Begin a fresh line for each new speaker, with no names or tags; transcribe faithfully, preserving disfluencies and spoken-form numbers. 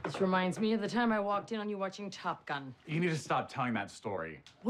This reminds me of the time I walked in on you watching Top Gun.
You need to stop telling that story.